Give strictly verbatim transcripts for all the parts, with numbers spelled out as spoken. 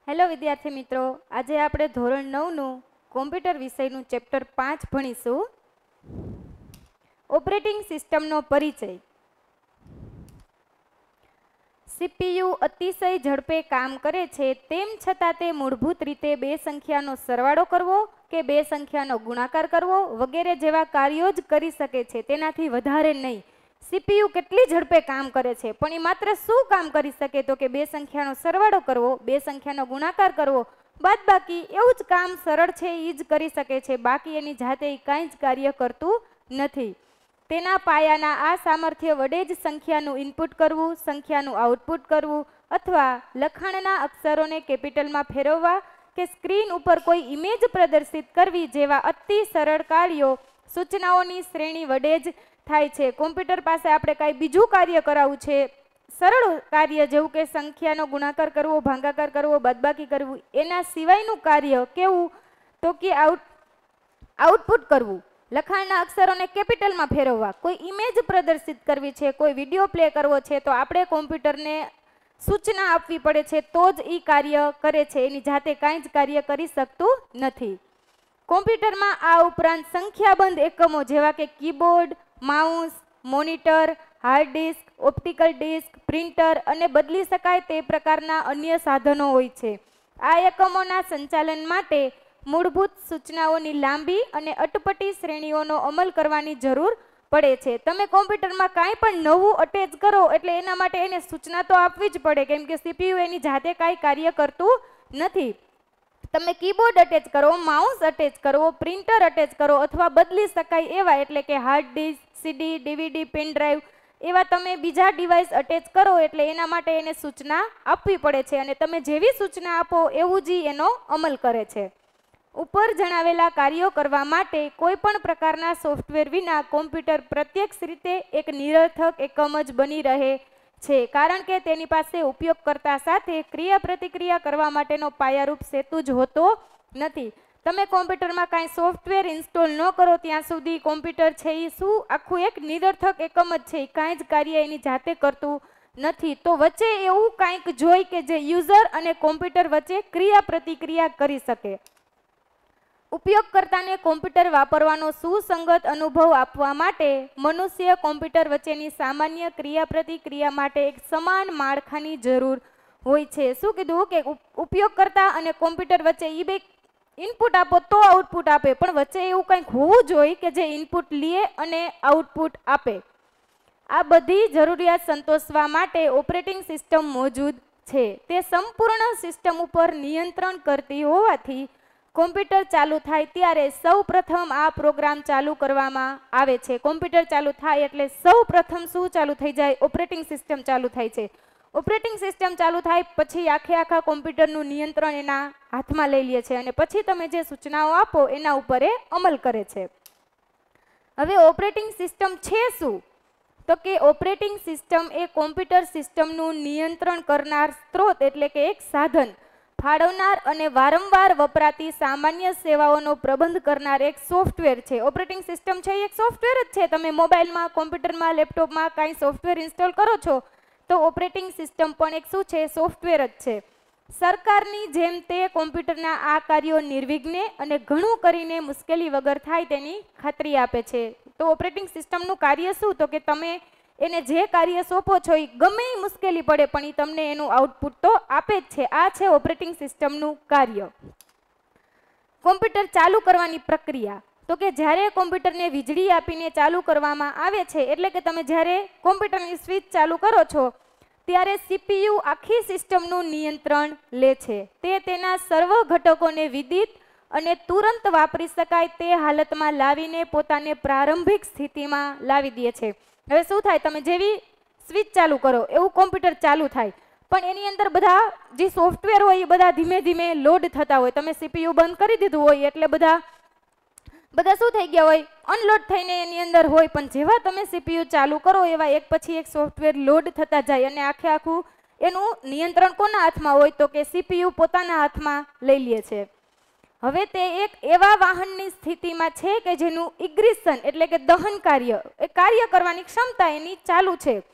Hello વિદ્યાર્થી મિત્રો, આજે આપણે ધોરણ નવનું કોમ્પ્યુટર વિષયનું ચેપ્ટર પાંચ ભણીશું. ઓપરેટિંગ સિસ્ટમનો પરિચય. સીપીયુ અતિશય ઝડપે કામ કરે છે, તેમ છતાં તે મૂળભૂત રીતે બે સંખ્યાનો સરવાળો કરવો કે બે સંખ્યાનો ગુણાકાર કરવો વગેરે જેવા કાર્યો જ કરી શકે છે, તેનાથી વધારે નહીં. સીપીયુ કેટલી ઝડપે કામ કરે છે, પણ એ માત્ર શું કામ કરી શકે તો કે બે સંખ્યાનો સરવાળો કરવો, બે સંખ્યાનો ગુણાકાર કરવો, બાદ બાકી એવું જ કામ સરળ છે એ જ કરી શકે છે. બાકી એની જાતે કાંઈ જ કાર્ય કરતું નથી. તેના પાયાના આ સામર્થ્ય વડે જ સંખ્યાનું ઇનપુટ કરવું, સંખ્યાનું આઉટપુટ કરવું અથવા લખાણના અક્ષરોને કેપિટલમાં ફેરવવા કે સ્ક્રીન ઉપર કોઈ ઇમેજ પ્રદર્શિત કરવી જેવા અતિ સરળ કાર્યો સૂચનાઓની શ્રેણી વડે જ થાય છે. કોમ્પ્યુટર પાસે આપણે કાંઈ બીજું કાર્ય કરાવવું છે, સરળ કાર્ય જેવું કે સંખ્યાનો ગુણાકાર કરવો, ભાગાકાર કરવો, બાદબાકી કરવું, એના સિવાયનું કાર્ય કેવું તો કે આઉટ આઉટપુટ કરવું, લખાણના અક્ષરોને કેપિટલમાં ફેરવવા, કોઈ ઇમેજ પ્રદર્શિત કરવી છે, કોઈ વિડીયો પ્લે કરવો છે, તો આપણે કોમ્પ્યુટરને સૂચના આપવી પડે છે તો જ એ કાર્ય કરે છે. એની જાતે કાંઈ જ કાર્ય કરી શકતું નથી. કોમ્પ્યુટરમાં આ ઉપરાંત સંખ્યાબંધ એકમો જેવા કે keyboard, mouse, monitor, hard disk, optical disk, printer અને બદલી શકાય તે પ્રકારના અન્ય સાધનો હોય છે. આ એકમોના સંચાલન માટે મૂળભૂત સૂચનાઓની લાંબી અને અટપટી શ્રેણીઓનો અમલ કરવાની જરૂર પડે છે. તમે કોમ્પ્યુટરમાં કાંઈ પણ નવું અટેચ કરો એટલે એના માટે એને સૂચના તો આપવી જ પડે, કેમ કે સીપીયુ એની જાતે કાંઈ કાર્ય કરતું નથી. તમે કીબોર્ડ અટેચ કરો, માઉસ અટેચ કરો, પ્રિન્ટર અટેચ કરો અથવા બદલી શકાય એવા એટલે કે hard disk, CD, DVD, pen drive એવા તમે બીજા ડિવાઇસ અટેચ કરો એટલે એના માટે એને સૂચના આપવી પડે છે અને તમે જેવી સૂચના આપો એવું જ એનો અમલ કરે છે. ઉપર જણાવેલા કાર્યો કરવા માટે કોઈ પણ પ્રકારના સોફ્ટવેર વિના કોમ્પ્યુટર પ્રત્યક્ષ રીતે એક નિરર્થક એકમ જ બની રહે છે, કારણ કે તેની પાસે ઉપયોગકર્તા સાથે ક્રિયા પ્રતિક્રિયા કરવા માટેનો પાયારૂપ સેતુ જ હોતો નથી. તમે કોમ્પ્યુટરમાં કાંઈ સોફ્ટવેર ઇન્સ્ટોલ ન કરો ત્યાં સુધી કોમ્પ્યુટર છે એ શું આખું એક નિરર્થક એકમ જ છે, કાંઈ જ કાર્ય એની જાતે કરતું નથી. તો વચ્ચે એવું કાંઈક જોઈ કે જે યુઝર અને કોમ્પ્યુટર વચ્ચે ક્રિયા પ્રતિક્રિયા કરી શકે. ઉપયોગકર્તાને કોમ્પ્યુટર વાપરવાનો સુસંગત અનુભવ આપવા માટે મનુષ્ય કોમ્પ્યુટર વચ્ચેની સામાન્ય ક્રિયા પ્રતિક્રિયા માટે એક સમાન માળખાની જરૂર હોય છે. શું કીધું કે ઉપયોગકર્તા અને કોમ્પ્યુટર વચ્ચે એ બે ઇનપુટ આપો તો આઉટપુટ આપે, પણ વચ્ચે એવું કંઈક હોવું જોઈએ કે જે ઇનપુટ લે અને આઉટપુટ આપે. આ બધી જરૂરિયાત સંતોષવા માટે ઓપરેટિંગ સિસ્ટમ મોજૂદ છે. તે સંપૂર્ણ સિસ્ટમ ઉપર નિયંત્રણ કરતી હોવાથી કોમ્પ્યુટર ચાલુ થાય ત્યારે સૌ પ્રથમ આ પ્રોગ્રામ ચાલુ કરવામાં આવે છે. કોમ્પ્યુટર ચાલુ થાય એટલે સૌ પ્રથમ શું ચાલુ થઈ જાય? ઓપરેટિંગ સિસ્ટમ ચાલુ થાય છે. ઓપરેટિંગ સિસ્ટમ ચાલુ થાય પછી આખે આખા કોમ્પ્યુટરનું નિયંત્રણ એના હાથમાં લઈ લે છે અને પછી તમે જે સૂચનાઓ આપો એના ઉપર એ અમલ કરે છે. હવે ઓપરેટિંગ સિસ્ટમ છે શું? તો કે ઓપરેટિંગ સિસ્ટમ એ કોમ્પ્યુટર સિસ્ટમનું નિયંત્રણ કરનાર સ્ત્રોત એટલે કે એક સાધન, ફાળવનાર અને વારંવાર વપરાતી સામાન્ય સેવાઓનો પ્રબંધ કરનાર એક સોફ્ટવેર છે. ઓપરેટિંગ સિસ્ટમ છે એક સોફ્ટવેર જ છે. તમે મોબાઈલમાં, કોમ્પ્યુટરમાં, લેપટોપમાં કાંઈ સોફ્ટવેર ઇન્સ્ટોલ કરો છો તો ઓપરેટિંગ સિસ્ટમ પણ એક શું છે? સોફ્ટવેર જ છે. સરકારની જેમ તે કોમ્પ્યુટરના આ કાર્યો નિર્વિઘ્ને અને ઘણું કરીને મુશ્કેલી વગર થાય તેની ખાતરી આપે છે. તો ઓપરેટિંગ સિસ્ટમનું કાર્ય શું? તો કે તમે એને જે કાર્ય સોંપો છો એ ગમે એ મુશ્કેલી પડે પણ એ તમને એનું આઉટપુટ તો આપે જ છે. આ છે ઓપરેટિંગ સિસ્ટમનું કાર્ય. કોમ્પ્યુટર ચાલુ કરવાની પ્રક્રિયા. તો કે જ્યારે કોમ્પ્યુટરને વીજળી આપીને ચાલુ કરવામાં આવે છે એટલે કે તમે જ્યારે કોમ્પ્યુટરની સ્વિચ ચાલુ કરો છો ત્યારે સીપીયુ આખી સિસ્ટમનું નિયંત્રણ લે છે. તે તેના સર્વ ઘટકોને વિદિત અને તુરંત વાપરી શકાય તે હાલતમાં લાવીને પોતાને પ્રારંભિક સ્થિતિમાં લાવી દે છે. હવે શું થાય? તમે જેવી સ્વિચ ચાલુ કરો એવું કોમ્પ્યુટર ચાલુ થાય, પણ એની અંદર બધા જે સોફ્ટવેર હોય એ બધા ધીમે ધીમે લોડ થતા હોય. તમે સીપીયુ બંધ કરી દીધું હોય એટલે બધા બધા શું થઈ ગયા હોય? અનલોડ થઈને એની અંદર હોય, પણ જેવા તમે સીપીયુ ચાલુ કરો એવા એક પછી એક સોફ્ટવેર લોડ થતા જાય અને આખે આખું એનું નિયંત્રણ કોના હાથમાં હોય? તો કે સીપીયુ પોતાના હાથમાં લઈ લે છે. હવે તે એક એવા વાહનની સ્થિતિમાં છે કે જેનું ઇગ્નિશન એટલે કે દહન કાર્ય એ કાર્ય કરવાની ક્ષમતા એની ચાલુ છે,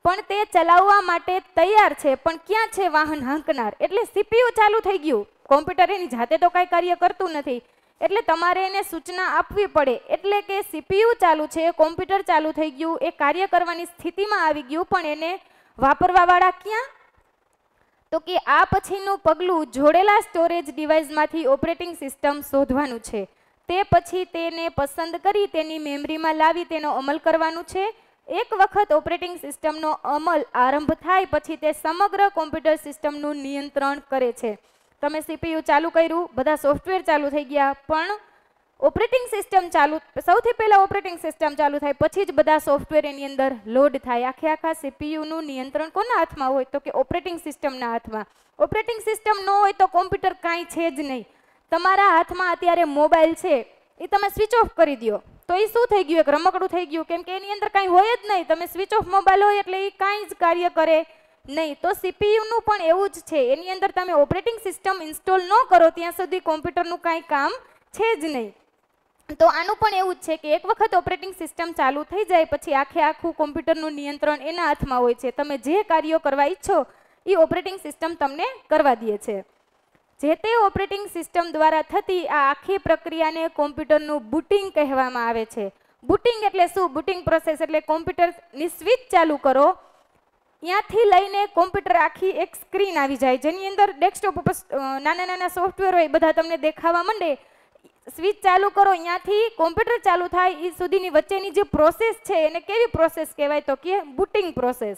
પણ તે ચલાવવા માટે તૈયાર છે, પણ ક્યાં છે વાહન હાંકનાર? એટલે સીપીયુ ચાલુ થઈ ગયું, કોમ્પ્યુટર એની જાતે તો કાંઈ કાર્ય કરતું નથી, એટલે તમારે એને સૂચના આપવી પડે. એટલે કે સીપીયુ ચાલુ છે, કોમ્પ્યુટર ચાલુ થઈ ગયું, એ કાર્ય કરવાની સ્થિતિમાં આવી ગયું, પણ એને વાપરવાવાળા ક્યાં? તો કે આ પછીનું પગલું જોડેલા સ્ટોરેજ ડિવાઇસમાંથી ઓપરેટિંગ સિસ્ટમ શોધવાનું છે. તે પછી તેને પસંદ કરી તેની મેમરીમાં લાવી તેનો અમલ કરવાનું છે. એક વખત ઓપરેટિંગ સિસ્ટમનો અમલ આરંભ થાય પછી તે સમગ્ર કોમ્પ્યુટર સિસ્ટમનું નિયંત્રણ કરે છે. તમે સીપીયુ ચાલુ કર્યું, બધા સોફ્ટવેર ચાલુ થઈ ગયા, પણ ઓપરેટિંગ સિસ્ટમ ચાલુ, સૌથી પહેલા ઓપરેટિંગ સિસ્ટમ ચાલુ થાય પછી જ બધા સોફ્ટવેર એની અંદર લોડ થાય. આખે આખા સીપીયુનું નિયંત્રણ કોના હાથમાં હોય? તો કે ઓપરેટિંગ સિસ્ટમના હાથમાં. ઓપરેટિંગ સિસ્ટમ ન હોય તો કોમ્પ્યુટર કાંઈ છે જ નહીં. તમારા હાથમાં અત્યારે મોબાઈલ છે, એ તમે સ્વિચ ઓફ કરી દો તો એ શું થઈ ગયું? એક રમકડું થઈ ગયું, કેમ કે એની અંદર કાંઈ હોય જ નહીં. તમે સ્વિચ ઓફ મોબાઈલ હોય એટલે એ કાંઈ જ કાર્ય કરે નહીં. તો સીપીયુનું પણ એવું જ છે, એની અંદર તમે ઓપરેટિંગ સિસ્ટમ ઇન્સ્ટોલ ન કરો ત્યાં સુધી કોમ્પ્યુટરનું કાંઈ કામ છે જ નહીં. તો આનું પણ એવું જ છે કે એક વખત ઓપરેટિંગ સિસ્ટમ ચાલુ થઈ જાય પછી આખે આખું કોમ્પ્યુટરનું નિયંત્રણ એના હાથમાં હોય છે. તમે જે કાર્યો કરવા ઈચ્છો એ ઓપરેટિંગ સિસ્ટમ તમને કરવા દે છે. જે તે ઓપરેટિંગ સિસ્ટમ દ્વારા થતી આ આખી પ્રક્રિયાને કોમ્પ્યુટરનું બુટિંગ કહેવામાં આવે છે. બુટિંગ એટલે શું? બુટિંગ પ્રોસેસ એટલે કોમ્પ્યુટરની સ્વિચ ચાલુ કરો, ત્યાંથી લઈને કોમ્પ્યુટર આખી એક સ્ક્રીન આવી જાય જેની અંદર ડેસ્કટોપ ઉપર નાના નાના સોફ્ટવેર હોય બધા તમને દેખાવા માંડે. સ્વિચ ચાલુ કરો, ત્યાંથી કોમ્પ્યુટર ચાલુ થાય એ સુધીની વચ્ચેની જે પ્રોસેસ છે એને કેવી પ્રોસેસ કહેવાય? તો કે બુટિંગ પ્રોસેસ.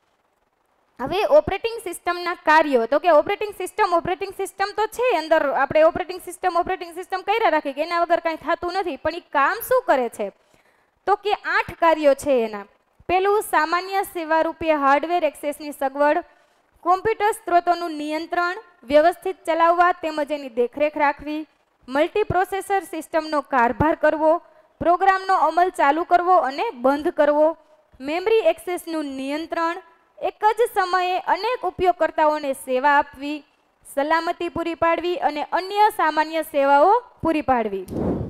હવે ઓપરેટિંગ સિસ્ટમના કાર્યો, તો કે ઓપરેટિંગ સિસ્ટમ ઓપરેટિંગ સિસ્ટમ તો છે અંદર, આપણે ઓપરેટિંગ સિસ્ટમ ઓપરેટિંગ સિસ્ટમ કર્યા રાખીએ કે એના વગર કાંઈ થતું નથી, પણ એ કામ શું કરે છે? તો કે આઠ કાર્યો છે એના. પેલું સામાન્ય સેવા રૂપે હાર્ડવેર એક્સેસની સગવડ, કોમ્પ્યુટર સ્ત્રોતોનું નિયંત્રણ, વ્યવસ્થિત ચલાવવા તેમજ એની દેખરેખ રાખવી, મલ્ટીપ્રોસેસર સિસ્ટમનો કારભાર કરવો, પ્રોગ્રામનો અમલ ચાલુ કરવો અને બંધ કરવો, મેમરી એક્સેસનું નિયંત્રણ, એક જ સમયે અનેક ઉપયોગકર્તાઓને સેવા આપવી, સલામતી પૂરી પાડવી અને અન્ય સામાન્ય સેવાઓ પૂરી પાડવી.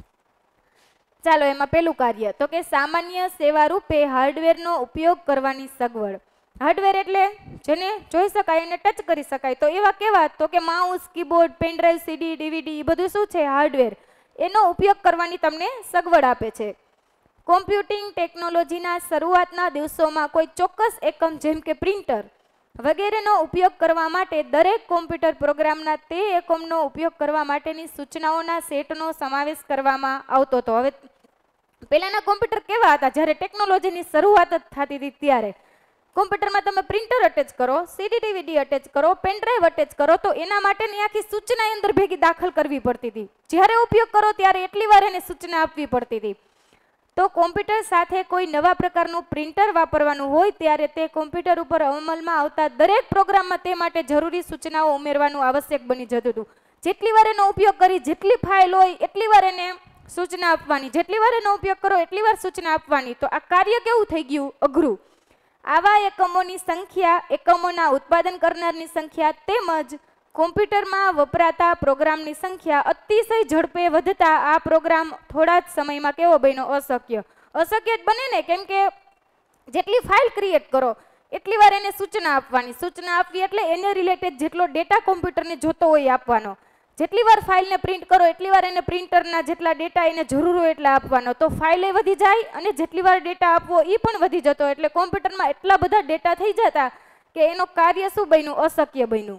ચાલો એમાં પેલું કાર્ય તો કે સામાન્ય સેવા રૂપે હાર્ડવેરનો ઉપયોગ કરવાની સગવડ. હાર્ડવેર એટલે જેને જોઈ શકાય એને ટચ કરી શકાય, તો એવા કેવા? તો કે mouse, keyboard, pen drive, CD, DVD એ બધું શું છે? હાર્ડવેર. એનો ઉપયોગ કરવાની તમને સગવડ આપે છે. કોમ્પ્યુટિંગ ટેકનોલોજીના શરૂઆતના દિવસોમાં કોઈ ચોક્કસ એકમ જેમ કે પ્રિન્ટર વગેરેનો ઉપયોગ કરવા માટે દરેક કોમ્પ્યુટર પ્રોગ્રામના તે એકમનો ઉપયોગ કરવા માટેની સૂચનાઓના સેટનો સમાવેશ કરવામાં આવતો હતો. હવે પહેલાના કોમ્પ્યુટર કેવા હતા? જ્યારે ટેકનોલોજીની શરૂઆત જ થતી હતી ત્યારે કોમ્પ્યુટરમાં તમે પ્રિન્ટર અટેચ કરો, સીડી ડીવીડી અટેચ કરો, પેનડ્રાઈવ અટેચ કરો, તો એના માટેની આખી સૂચના અંદર ભેગી દાખલ કરવી પડતી હતી. જ્યારે ઉપયોગ કરો ત્યારે એટલી વાર એને સૂચના આપવી પડતી હતી. તો કોમ્પ્યુટર સાથે કોઈ નવા પ્રકારનું પ્રિન્ટર વાપરવાનું હોય ત્યારે તે કોમ્પ્યુટર ઉપર અમલમાં આવતા દરેક પ્રોગ્રામમાં તે માટે જરૂરી સૂચનાઓ ઉમેરવાનું આવશ્યક બની જતું હતું. જેટલી વાર એનો ઉપયોગ કરી, જેટલી ફાઇલ હોય એટલી વાર એને સૂચના આપવાની, જેટલી વાર એનો ઉપયોગ કરો એટલી વાર સૂચના આપવાની. તો આ કાર્ય કેવું થઈ ગયું? અઘરું. આવા એકમોની સંખ્યા, એકમોના ઉત્પાદન કરનારની સંખ્યા તેમજ કોમ્પ્યુટરમાં વપરાતા પ્રોગ્રામની સંખ્યા અતિશય ઝડપે વધતા આ પ્રોગ્રામ થોડા જ સમયમાં કેવો બન્યો? અશક્ય. અશક્ય જ બને ને, કેમ કે જેટલી ફાઇલ ક્રિએટ કરો એટલી વાર એને સૂચના આપવાની. સૂચના આપવી એટલે એને રિલેટેડ જેટલો ડેટા કોમ્પ્યુટરને જોતો હોય આપવાનો. જેટલી વાર ફાઇલને પ્રિન્ટ કરો એટલી વાર એને પ્રિન્ટરના જેટલા ડેટા એને જરૂર હોય એટલા આપવાનો. તો ફાઇલ એ વધી જાય અને જેટલી વાર ડેટા આપવો એ પણ વધી જતો, એટલે કોમ્પ્યુટરમાં એટલા બધા ડેટા થઈ જતા કે એનો કાર્ય શું બન્યું? અશક્ય બન્યું.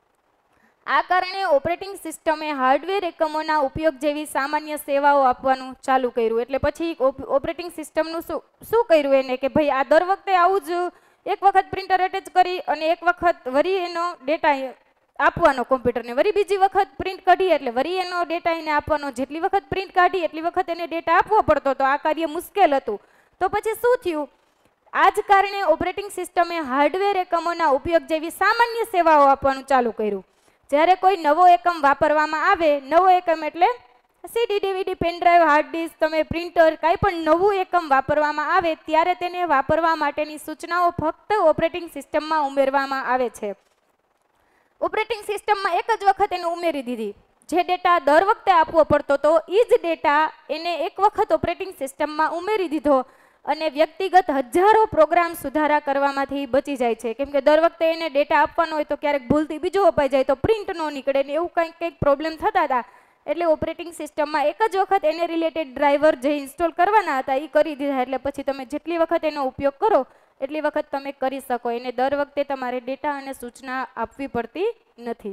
આ કારણે ઓપરેટિંગ સિસ્ટમે હાર્ડવેર એકમોના ઉપયોગ જેવી સામાન્ય સેવાઓ આપવાનું ચાલુ કર્યું. એટલે પછી ઓપરેટિંગ સિસ્ટમનું શું શું કર્યું એને કે ભાઈ આ દર વખતે આવું જ એક વખત પ્રિન્ટર અટેચ કરી અને એક વખત વરી એનો ડેટા આપવાનો કોમ્પ્યુટરને, વરી બીજી વખત પ્રિન્ટ કાઢી એટલે વરી એનો ડેટા એને આપવાનો. જેટલી વખત પ્રિન્ટ કાઢી એટલી વખત એને ડેટા આપવો પડતો, તો આ કાર્ય મુશ્કેલ હતું. તો પછી શું થયું? આ જ કારણે ઓપરેટિંગ સિસ્ટમે હાર્ડવેર એકમોના ઉપયોગ જેવી સામાન્ય સેવાઓ આપવાનું ચાલુ કર્યું. જ્યારે કોઈ નવો એકમ વાપરવામાં આવે, નવો એકમ એટલે CD DVD pen drive hard disk તમે પ્રિન્ટર કાંઈ પણ નવું એકમ વાપરવામાં આવે ત્યારે તેને વાપરવા માટેની સૂચનાઓ ફક્ત ઓપરેટિંગ સિસ્ટમમાં ઉમેરવામાં આવે છે. ઓપરેટિંગ સિસ્ટમમાં એક જ વખત એને ઉમેરી દીધી. જે ડેટા દર વખતે આપવો પડતો હતો એ જ ડેટા એને એક વખત ઓપરેટિંગ સિસ્ટમમાં ઉમેરી દીધો અને વ્યક્તિગત હજારો પ્રોગ્રામ સુધારા કરવામાંથી બચી જાય છે. કેમ કે દર વખતે એને ડેટા આપવાનો હોય તો ક્યારેક ભૂલથી બીજો અપાઈ જાય તો પ્રિન્ટ ન નીકળે ને એવું કંઈક કંઈક પ્રોબ્લેમ થતા હતા. એટલે ઓપરેટિંગ સિસ્ટમમાં એક જ વખત એને રિલેટેડ ડ્રાઈવર જે ઇન્સ્ટોલ કરવાના હતા એ કરી દીધા. એટલે પછી તમે જેટલી વખત એનો ઉપયોગ કરો એટલી વખત તમે કરી શકો. એને દર વખતે તમારે ડેટા અને સૂચના આપવી પડતી નથી.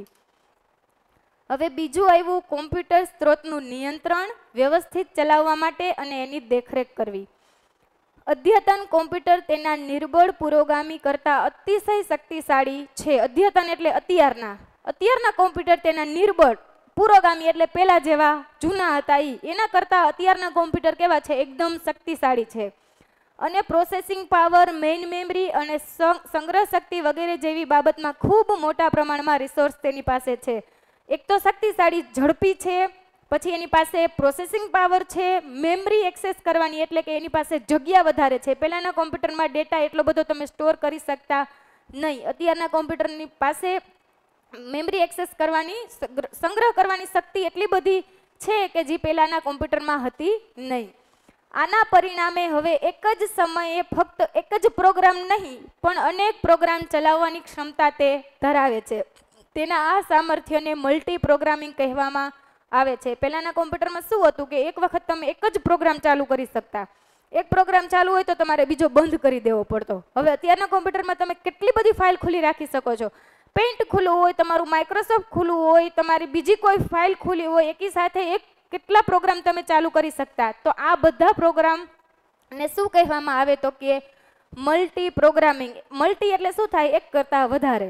હવે બીજું આવ્યું કોમ્પ્યુટર સ્ત્રોતનું નિયંત્રણ, વ્યવસ્થિત ચલાવવા માટે અને એની દેખરેખ કરવી. અદ્યતન કોમ્પ્યુટર તેના નિર્બળ પુરોગામી કરતાં અતિશય શક્તિશાળી છે. અદ્યતન એટલે અત્યારના અત્યારના કોમ્પ્યુટર તેના નિર્બળ, પુરોગામી એટલે પહેલા જેવા જૂના હતા એ એના કરતાં અત્યારના કોમ્પ્યુટર કેવા છે? એકદમ શક્તિશાળી છે. અને પ્રોસેસિંગ પાવર, મેઇન મેમરી અને સંગ્રહ શક્તિ વગેરે જેવી બાબતમાં ખૂબ મોટા પ્રમાણમાં રિસોર્સ તેની પાસે છે. એક તો શક્તિશાળી, ઝડપી છે, પછી એની પાસે પ્રોસેસિંગ પાવર છે, મેમરી એક્સેસ કરવાની એટલે કે એની પાસે જગ્યા વધારે છે. પહેલાંના કોમ્પ્યુટરમાં ડેટા એટલો બધો તમે સ્ટોર કરી શકતા નહીં. અત્યારના કોમ્પ્યુટરની પાસે મેમરી એક્સેસ કરવાની, સંગ્રહ કરવાની શક્તિ એટલી બધી છે કે જે પહેલાંના કોમ્પ્યુટરમાં હતી નહીં. આના પરિણામે હવે એક જ સમયે ફક્ત એક જ પ્રોગ્રામ નહીં પણ અનેક પ્રોગ્રામ ચલાવવાની ક્ષમતા તે ધરાવે છે. તેના આ સામર્થ્યને મલ્ટી પ્રોગ્રામિંગ કહેવામાં આવે છે. પહેલાંના કોમ્પ્યુટરમાં શું હતું કે એક વખત તમે એક જ પ્રોગ્રામ ચાલુ કરી શકતા. એક પ્રોગ્રામ ચાલુ હોય તો તમારે બીજો બંધ કરી દેવો પડતો. હવે અત્યારના કોમ્પ્યુટરમાં તમે કેટલી બધી ફાઇલ ખુલ્લી રાખી શકો છો. પેઇન્ટ ખુલ્લું હોય, તમારું માઇક્રોસોફ્ટ ખુલ્લું હોય, તમારી બીજી કોઈ ફાઇલ ખુલ્લી હોય, એકી સાથે એક કેટલા પ્રોગ્રામ તમે ચાલુ કરી શકતા. તો આ બધા પ્રોગ્રામને શું કહેવામાં આવે તો કે મલ્ટી પ્રોગ્રામિંગ. મલ્ટી એટલે શું થાય? એક કરતાં વધારે.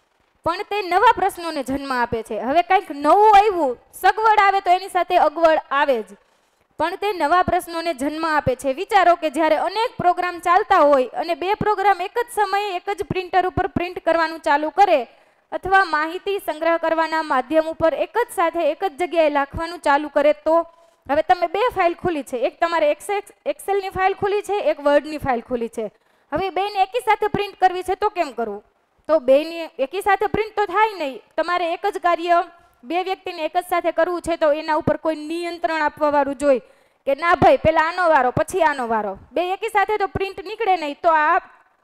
પણ તે નવા પ્રશ્નોને જન્મ આપે છે. હવે કંઈક નવું આવ્યું, સગવડ આવે તો એની સાથે અગવડ આવે જ, પણ તે નવા પ્રશ્નોને જન્મ આપે છે. વિચારો કે જ્યારે અનેક પ્રોગ્રામ ચાલતા હોય અને બે પ્રોગ્રામ એક જ સમયે એક જ પ્રિન્ટર ઉપર પ્રિન્ટ કરવાનું ચાલુ કરે અથવા માહિતી સંગ્રહ કરવાના માધ્યમ ઉપર એક જ સાથે એક જ જગ્યાએ લખવાનું ચાલુ કરે તો હવે તમે બે ફાઇલ ખુલી છે. એક તમારે એક્સેલની ફાઇલ ખુલી છે, એક વર્ડની ફાઇલ ખુલી છે. હવે બેને એકી સાથે પ્રિન્ટ કરવી છે તો કેમ કરવું? તો બેની એકી સાથે પ્રિન્ટ તો થાય નહીં. તમારે એક જ કાર્ય બે વ્યક્તિને એક જ સાથે કરવું છે તો એના ઉપર કોઈ નિયંત્રણ આપવા વાળું જોઈએ કે ના ભાઈ પહેલા આનો વારો પછી આનો વારો. બે એકી સાથે તો પ્રિન્ટ નીકળે નહીં. તો આ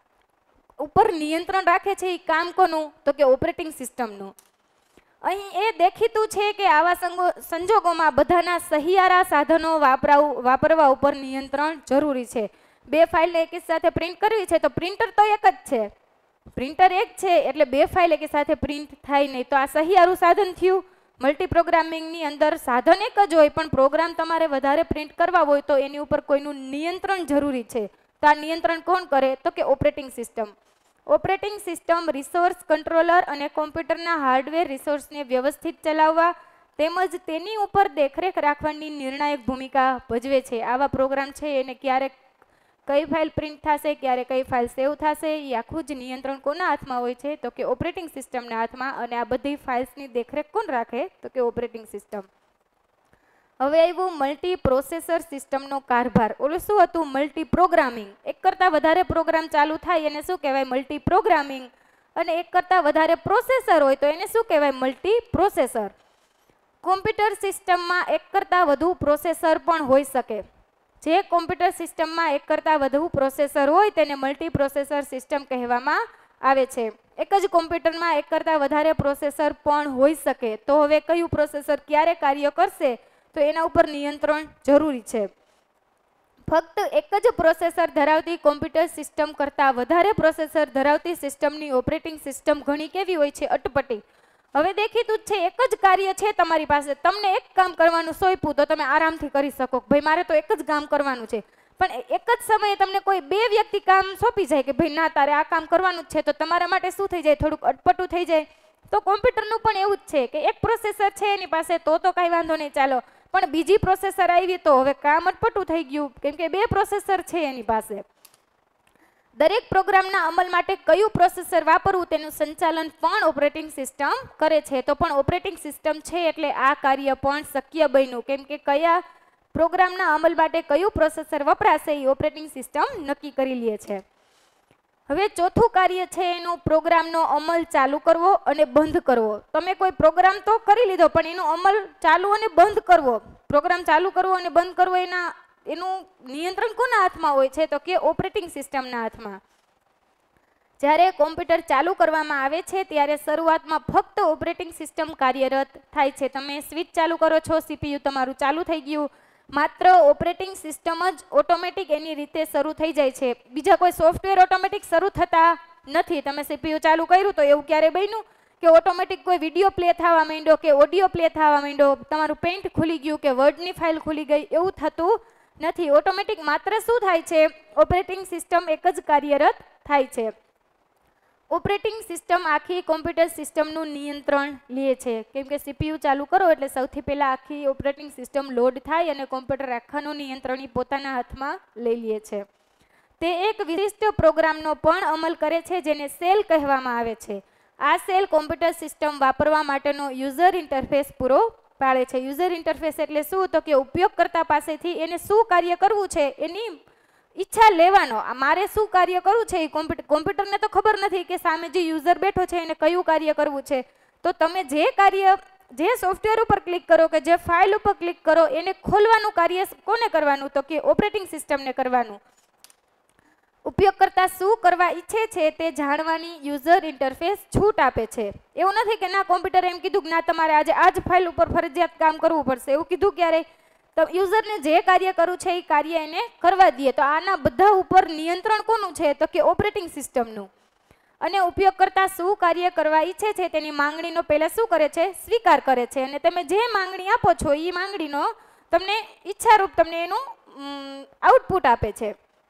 ઉપર નિયંત્રણ રાખે છે એ કામ કોનું? તો કે ઓપરેટિંગ સિસ્ટમનું. અહીં એ દેખીતું છે કે આવા સંજોગોમાં બધાના સહિયારા સાધનો વાપરાવું વાપરવા ઉપર નિયંત્રણ જરૂરી છે. બે ફાઇલને એકી સાથે પ્રિન્ટ કરવી છે તો પ્રિન્ટર તો એક જ છે, પ્રિન્ટર એક છે એટલે બે ફાઇલ એકી સાથે પ્રિન્ટ થાય નહીં. તો આ સહિયારું સાધન થયું. મલ્ટી પ્રોગ્રામિંગની અંદર સાધન એક જ હોય પણ પ્રોગ્રામ તમારે વધારે પ્રિન્ટ કરવા હોય તો એની ઉપર કોઈનું નિયંત્રણ જરૂરી છે. તો આ નિયંત્રણ કોણ કરે? તો કે operating system. Operating system resource controller અને કોમ્પ્યુટરના હાર્ડવેર રિસોર્સને વ્યવસ્થિત ચલાવવા તેમજ તેની ઉપર દેખરેખ રાખવાની નિર્ણાયક ભૂમિકા ભજવે છે. આવા પ્રોગ્રામ છે એને ક્યારેક કઈ ફાઇલ પ્રિન્ટ થશે, ક્યારે કઈ ફાઇલ સેવ થશે, એ આખું જ નિયંત્રણ કોના હાથમાં હોય છે? તો કે ઓપરેટિંગ સિસ્ટમના હાથમાં. અને આ બધી ફાઇલ્સની દેખરેખ કોણ રાખે? તો કે ઓપરેટિંગ સિસ્ટમ. હવે આવ્યું મલ્ટી પ્રોસેસર સિસ્ટમનો કારભાર. ઓલું શું હતું? Multi programming. એક કરતાં વધારે પ્રોગ્રામ ચાલુ થાય એને શું કહેવાય? Multi programming. અને એક કરતાં વધારે પ્રોસેસર હોય તો એને શું કહેવાય? Multi processor. કોમ્પ્યુટર સિસ્ટમમાં એક કરતાં વધુ પ્રોસેસર પણ હોઈ શકે. જે કોમ્પ્યુટર સિસ્ટમમાં એક કરતાં વધુ પ્રોસેસર હોય તેને મલ્ટી પ્રોસેસર સિસ્ટમ કહેવામાં આવે છે. એક જ કોમ્પ્યુટરમાં એક કરતાં વધારે પ્રોસેસર પણ હોઈ શકે. તો હવે કયું પ્રોસેસર ક્યારે કાર્ય કરશે તો એના ઉપર નિયંત્રણ જરૂરી છે. ફક્ત એક જ પ્રોસેસર ધરાવતી કોમ્પ્યુટર સિસ્ટમ કરતાં વધારે પ્રોસેસર ધરાવતી સિસ્ટમની ઓપરેટિંગ સિસ્ટમ ઘણી કેવી હોય છે? અટપટી. હવે દેખીતું જ છે, એક જ કાર્ય છે તમારી પાસે, તમને એક કામ કરવાનું સોંપ્યું તો તમે આરામથી કરી શકો. ભાઈ મારે તો એક જ કામ કરવાનું છે. પણ એક જ સમયે તમને કોઈ બે વ્યક્તિ કામ સોંપી જાય કે ભાઈ ના તારે આ કામ કરવાનું જ છે, તો તમારા માટે શું થઈ જાય? થોડુંક અટપટું થઈ જાય. તો કોમ્પ્યુટરનું પણ એવું જ છે કે એક પ્રોસેસર છે એની પાસે તો તો કાંઈ વાંધો નહીં, ચાલો. પણ બીજી પ્રોસેસર આવી તો હવે કામ અટપટું થઈ ગયું કેમ કે બે પ્રોસેસર છે એની પાસે. દરેક પ્રોગ્રામના અમલ માટે કયું પ્રોસેસર વાપરવું તેનું સંચાલન પણ ઓપરેટિંગ સિસ્ટમ કરે છે. તો પણ ઓપરેટિંગ સિસ્ટમ છે એટલે આ કાર્ય પણ શક્ય બન્યું કેમ કે કયા પ્રોગ્રામના અમલ માટે કયું પ્રોસેસર વપરાશે એ ઓપરેટિંગ સિસ્ટમ નક્કી કરી લે છે. હવે ચોથું કાર્ય છે એનું પ્રોગ્રામનો અમલ ચાલુ કરવો અને બંધ કરવો. તમે કોઈ પ્રોગ્રામ તો કરી લીધો પણ એનો અમલ ચાલુ અને બંધ કરવો, પ્રોગ્રામ ચાલુ કરવો અને બંધ કરવો એના એનું નિયંત્રણ કોના હાથમાં હોય છે? તો કે ઓપરેટિંગ સિસ્ટમના હાથમાં. જ્યારે કોમ્પ્યુટર ચાલુ કરવામાં આવે છે ત્યારે શરૂઆતમાં ફક્ત ઓપરેટિંગ સિસ્ટમ કાર્યરત થાય છે. તમે સ્વિચ ચાલુ કરો છો, સીપીયુ તમારું ચાલુ થઈ ગયું, માત્ર ઓપરેટિંગ સિસ્ટમ જ ઓટોમેટિક એની રીતે શરૂ થઈ જાય છે. બીજા કોઈ સોફ્ટવેર ઓટોમેટિક શરૂ થતા નથી. તમે સીપીયુ ચાલુ કર્યું તો એવું ક્યારે બન્યું કે ઓટોમેટિક કોઈ વિડીયો પ્લે થવા માંડ્યો કે ઓડિયો પ્લે થવા માંડ્યો, તમારું પેઇન્ટ ખુલી ગયું કે વર્ડની ફાઇલ ખુલી ગઈ, એવું થતું નથી. ઓટોમેટિક માત્ર શું થાય છે? ઓપરેટિંગ સિસ્ટમ એક જ કાર્યરત થાય છે. ઓપરેટિંગ સિસ્ટમ આખી કોમ્પ્યુટર સિસ્ટમનું નિયંત્રણ લે છે. કેમ કે સીપીયુ ચાલુ કરો એટલે સૌથી પહેલાં આખી ઓપરેટિંગ સિસ્ટમ લોડ થાય અને કોમ્પ્યુટર આખાનું નિયંત્રણ પોતાના હાથમાં લઈ લે છે. તે એક વિશિષ્ટ પ્રોગ્રામનો પણ અમલ કરે છે જેને સેલ કહેવામાં આવે છે. આ સેલ કોમ્પ્યુટર સિસ્ટમ વાપરવા માટેનો યુઝર ઇન્ટરફેસ પૂરો પાડે છે. યુઝર ઇન્ટરફેસ એટલે શું? તો કે ઉપયોગકર્તા પાસેથી એને શું કાર્ય કરવું છે એની ઈચ્છા લેવાનો. મારે શું કાર્ય કરવું છે એ કોમ્પ્યુટર કોમ્પ્યુટરને તો ખબર નથી કે સામે જે યુઝર બેઠો છે એને કયું કાર્ય કરવું છે. તો તમે જે કાર્ય જે સોફ્ટવેર ઉપર ક્લિક કરો કે જે ફાઇલ ઉપર ક્લિક કરો એને ખોલવાનું કાર્ય કોને કરવાનું? તો કે ઓપરેટિંગ સિસ્ટમને કરવાનું. ઉપયોગકર્તા શું કરવા ઈચ્છે છે તે જાણવાની યુઝર ઇન્ટરફેસ છૂટ આપે છે. એવું નથી કે ના કોમ્પ્યુટરે એમ કીધું કે ના તમારે આજે આ જ ફાઇલ ઉપર ફરજિયાત કામ કરવું પડશે, એવું કીધું ક્યારેય? તો યુઝરને જે કાર્ય કરવું છે એ કાર્ય એને કરવા દઈએ. તો આના બધા ઉપર નિયંત્રણ કોનું છે? તો કે ઓપરેટિંગ સિસ્ટમનું. અને ઉપયોગકર્તા શું કાર્ય કરવા ઈચ્છે છે તેની માંગણીનો પહેલા શું કરે છે? સ્વીકાર કરે છે. અને તમે જે માંગણી આપો છો એ માંગણીનો તમને ઈચ્છારૂપ તમને એનું આઉટપુટ આપે છે.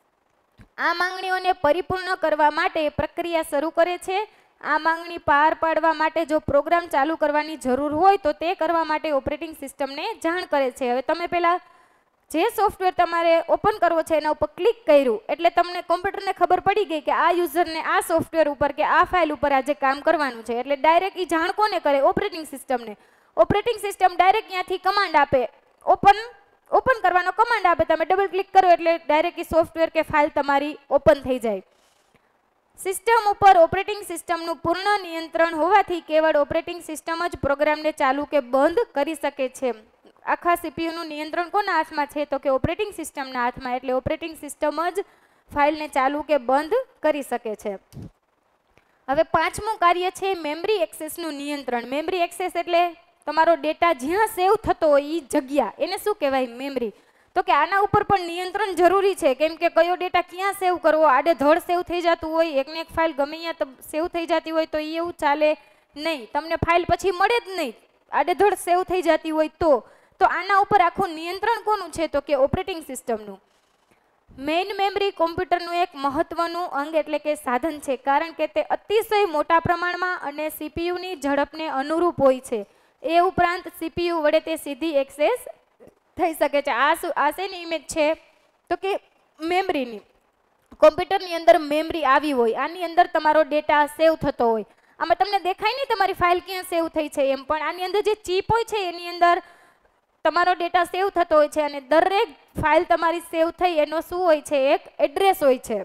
આ માંગણીઓને પરિપૂર્ણ કરવા માટે પ્રક્રિયા શરૂ કરે છે. આ માંગણી પાર પાડવા માટે જો પ્રોગ્રામ ચાલુ કરવાની જરૂર હોય તો તે કરવા માટે ઓપરેટિંગ સિસ્ટમને જાણ કરે છે. હવે તમે પહેલાં જે સોફ્ટવેર તમારે ઓપન કરવો છે એના ઉપર ક્લિક કર્યું એટલે તમને કોમ્પ્યુટરને ખબર પડી ગઈ કે આ યુઝરને આ સોફ્ટવેર ઉપર કે આ ફાઇલ ઉપર આજે કામ કરવાનું છે. એટલે ડાયરેક્ટ એ જાણ કોને કરે? ઓપરેટિંગ સિસ્ટમને. ઓપરેટિંગ સિસ્ટમ ડાયરેક્ટ ત્યાંથી કમાન્ડ આપે, ઓપન ઓપન કરવાનો કમાન્ડ આપે. તમે ડબલ ક્લિક કરો એટલે ડાયરેક્ટ એ સોફ્ટવેર કે ફાઇલ તમારી ઓપન થઈ જાય. સિસ્ટમ ઉપર ઓપરેટિંગ સિસ્ટમનું પૂર્ણ નિયંત્રણ હોવાથી કેવળ ઓપરેટિંગ સિસ્ટમ જ પ્રોગ્રામને ચાલુ કે બંધ કરી શકે છે. આખા સીપીયુનું નિયંત્રણ કોના હાથમાં છે? તો કે ઓપરેટિંગ સિસ્ટમના હાથમાં. એટલે ઓપરેટિંગ સિસ્ટમ જ ફાઇલને ચાલુ કે બંધ કરી શકે છે. હવે પાંચમું કાર્ય છે મેમરી એક્સેસનું નિયંત્રણ. મેમરી એક્સેસ એટલે તમારો ડેટા જ્યાં સેવ થતો હોય એ જગ્યા, એને શું કહેવાય? મેમરી. તો કે આના ઉપર પણ નિયંત્રણ જરૂરી છે. કેમ કે કયો ડેટા ક્યાં સેવ કરવો, આડેધડ સેવ થઈ જતું હોય, એકને એક ફાઇલ ગમે ત્યાં સેવ થઈ જતી હોય તો એ એવું ચાલે નહીં. તમને ફાઇલ પછી મળે જ નહીં આડેધડ સેવ થઈ જતી હોય તો તો આના ઉપર આખું નિયંત્રણ કોનું છે? તો કે ઓપરેટિંગ સિસ્ટમનું. મેઇન મેમરી કોમ્પ્યુટરનું એક મહત્વનું અંગ એટલે કે સાધન છે, કારણ કે તે અતિશય મોટા પ્રમાણમાં અને સીપીયુની ઝડપને અનુરૂપ હોય છે. એ ઉપરાંત સીપીયુ વડે તે સીધી એક્સેસ થઈ શકે છે. આ શું આ શેની ઇમેજ છે? તો કે મેમરીની. કોમ્પ્યુટરની અંદર મેમરી આવી હોય, આની અંદર તમારો ડેટા સેવ થતો હોય. આમાં તમને દેખાય નહીં તમારી ફાઇલ ક્યાં સેવ થઈ છે એમ, પણ આની અંદર જે ચીપ હોય છે એની અંદર તમારો ડેટા સેવ થતો હોય છે. અને દરેક ફાઇલ તમારી સેવ થઈ એનો શું હોય છે? એક એડ્રેસ હોય છે.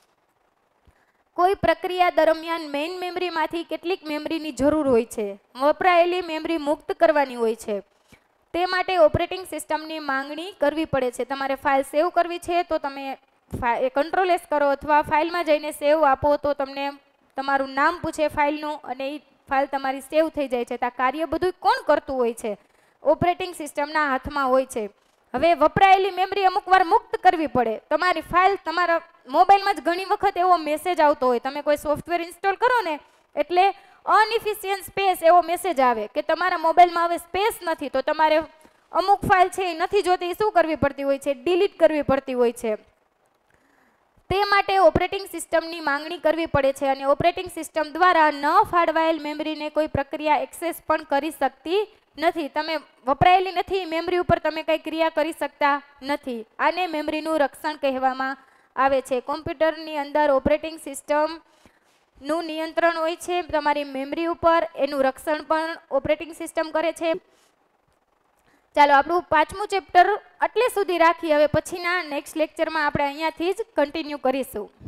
કોઈ પ્રક્રિયા દરમિયાન મેઇન મેમરીમાંથી કેટલીક મેમરીની જરૂર હોય છે. વપરાયેલી મેમરી મુક્ત કરવાની હોય છે. તે માટે ઓપરેટિંગ સિસ્ટમની માંગણી કરવી પડે છે. તમારે ફાઇલ સેવ કરવી છે તો તમે કંટ્રોલ એસ કરો અથવા ફાઇલમાં જઈને સેવ આપો તો તમને તમારું નામ પૂછે ફાઇલનું અને એ ફાઇલ તમારી સેવ થઈ જાય છે. તો આ કાર્ય બધું કોણ કરતું હોય છે? ઓપરેટિંગ સિસ્ટમના હાથમાં હોય છે. હવે વપરાયેલી મેમરી અમુક વાર મુક્ત કરવી પડે. તમારી ફાઇલ તમારા મોબાઈલમાં જ ઘણી વખત એવો મેસેજ આવતો હોય, તમે કોઈ સોફ્ટવેર ઇન્સ્ટોલ કરો ને એટલે અનઇફિશિયન્ટ સ્પેસ એવો મેસેજ આવે કે તમારા મોબાઈલમાં હવે સ્પેસ નથી, તો તમારે અમુક ફાઇલ છે એ નથી જોતી, એ શું કરવી પડતી હોય છે? ડિલીટ કરવી પડતી હોય છે. તે માટે ઓપરેટિંગ સિસ્ટમની માંગણી કરવી પડે છે અને ઓપરેટિંગ સિસ્ટમ દ્વારા ન ફાળવાયેલ મેમરીને કોઈ પ્રક્રિયા એક્સેસ પણ કરી શકતી નથી. તમે વપરાયેલી નથી મેમરી ઉપર તમે કંઈ ક્રિયા કરી શકતા નથી. આને મેમરીનું રક્ષણ કહેવામાં આવે છે. કોમ્પ્યુટરની અંદર ઓપરેટિંગ સિસ્ટમ નું નિયંત્રણ હોય છે તમારી મેમરી ઉપર, એનું રક્ષણ પણ ઓપરેટિંગ સિસ્ટમ કરે છે. ચાલો આપણું પાંચમું ચેપ્ટર આટલે સુધી રાખી. હવે પછીના નેક્સ્ટ લેક્ચરમાં આપણે અહીંયાથી જ કન્ટિન્યુ કરીશું.